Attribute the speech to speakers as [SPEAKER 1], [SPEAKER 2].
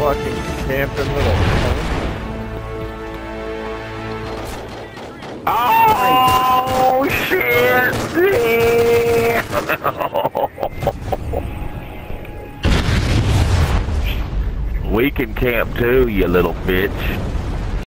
[SPEAKER 1] fucking camping little punk.
[SPEAKER 2] Oh shit! We can camp too, you little bitch.